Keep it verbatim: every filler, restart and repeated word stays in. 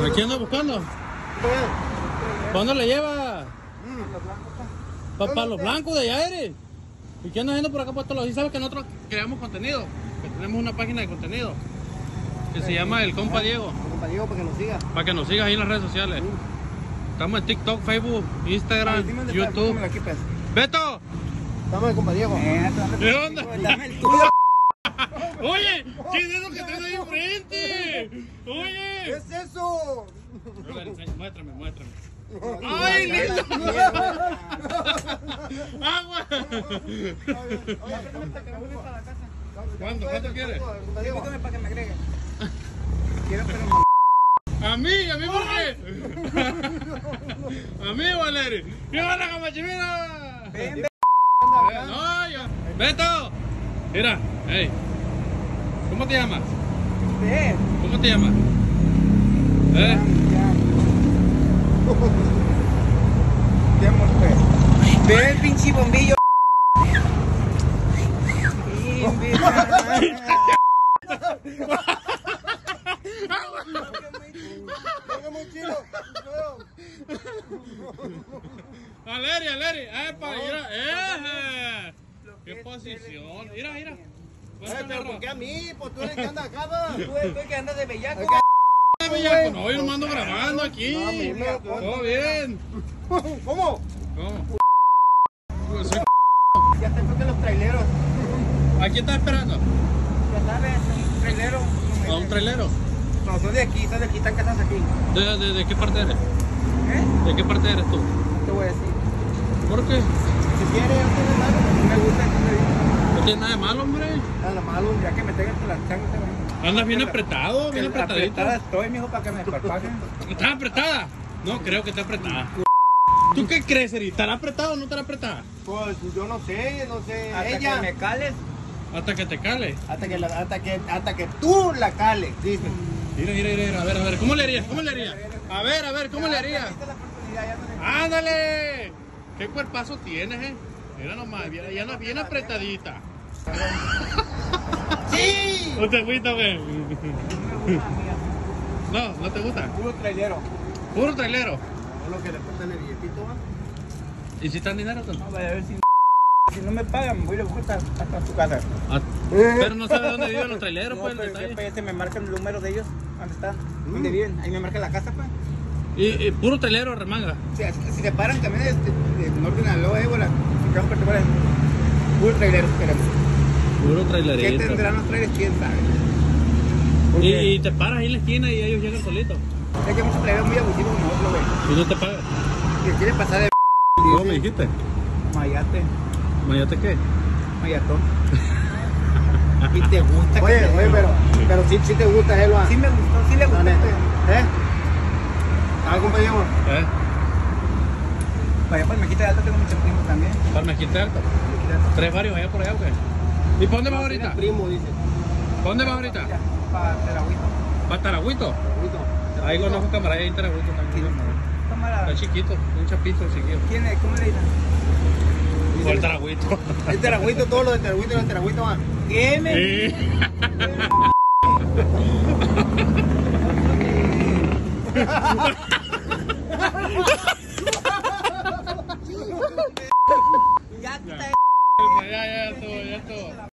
¿A quién anda buscando? ¿Cuándo le lleva? Para pa los blancos de allá eres. ¿Y qué andas haciendo por acá por todos lados? ¿Y sabes que nosotros creamos contenido? Que tenemos una página de contenido que se llama El Compa Diego. El Compa Diego para que nos siga. Para que nos sigas ahí en las redes sociales. Estamos en TikTok, Facebook, Instagram, YouTube. ¡Beto! Estamos el Compa Diego. ¿Qué onda? Dame el tuyo. Oye, ¿qué es eso que tienes ahí enfrente? Oye. ¿Qué es eso? A ver, muéstrame, muéstrame. ¡Ay, lindo! ¡Agua! ¿Cuánto? ¿Cuánto quieres? Invítame para que me agregue. Quiero pero A mí, a mí, ¿por qué? A mí, Valerio. ¿Qué va la camachimera? ven, ven. No, yo. Beto. Mira, hey. ¿Cómo te llamas? Ven. ¿Cómo te llamas? ¿Eh? Ven, pinche bombillo. Aleri, Aleri, epa, mira, eh. ¿Qué posición? Mira, mira. Pero ¿por qué a mí? Pues tú eres que anda acá, ¿va? Tú eres que andas de bellaco. No, yo no ando grabando aquí. Todo bien. ¿Cómo? ¿Cómo? Pues soy Ya te tocan los traileros. ¿A quién estás esperando? Ya sabes, un trailero. ¿A un trailero? No, son de aquí, son de aquí, están casados aquí. ¿De, de, de qué parte eres? ¿Eh? ¿De qué parte eres tú? Te voy a decir. ¿Por qué? Si quieres, no tiene malo. Me gusta que me digas. No tiene nada de malo, hombre. Nada malo, ya que me tengas por las changas. Andas bien apretado, bien apretadito. Apretada estoy, mijo, para que me parpaguen. ¿Estás apretada? No, creo que está apretada. ¿Tú qué crees, Eri? ¿Estará apretado o no estará apretada? Pues yo no sé, no sé. Hasta Ella. que me cales. Hasta que te cale. Hasta que, la, hasta, que, hasta que tú la cales, dice. Mira, mira, mira, a ver, a ver, ¿cómo le harías? ¿Cómo le harías? A ver, a ver, ¿cómo le harías? Esta es la oportunidad, ya no le- ¡Ándale! ¿Qué cuerpazo tienes, eh? Mira nomás, mira, ya no bien apretadita. ¡Sí! ¿No te gusta, güey? No, ¿no te gusta? Puro trailero. Puro trailero. No lo que le falta el billetito, ¿va? ¿Y si están dinero? No, voy a ver si, si no me pagan, voy a buscar hasta, hasta su casa. Ah, pero no sabe dónde viven los traileros, No, pues, el pero detalle. después se me marcan el número de ellos. ¿Dónde están? ¿Dónde viven? Ahí me marca la casa, pues. Y, y puro trailero, remanga. O sea, si te paran camiones de, de norte de Naloa, ébola, si vamos por te puro trailero, espérame. Puro ¿Qué trailerito. tendrán los trailers? ¿Quién sabe? Y, Porque y te paras ahí en la esquina y ellos llegan solitos. es que hay muchos traileros muy abusivos como nosotros, güey. Y no te pagan. Que quieren pasar de ¿Cómo me dijiste? Mayate. ¿Mayate qué? Mayatón. y te gusta. Oye, que te- oye, pero, pero sí, sí te gusta, Elba. Sí me gustó, sí le gustó. La neta. este. ¿Eh? A ver, compañero. ¿Eh? Para allá para Mejita de Alta tengo muchos primos también. ¿Para Mezquite Alto? Mejita de Alta. ¿Tres varios allá por allá o qué? ¿Y para dónde vas ahorita? Primo, dice. ¿Para dónde vas ahorita? Ya, para Terahuito. ¿Para Taragüito? Primo. Ahí conozco un camarada ahí en Taragüito también. Cámara. Está chiquito, un chapito seguido. ¿Quién es? ¿Cómo le dicen? Por el Taragüito. El Teragüito, todo lo de Teragüito, los Teragüito van. ¿Qué me? Sí. Ya está. Ya, ya, ya, todo, ya, todo.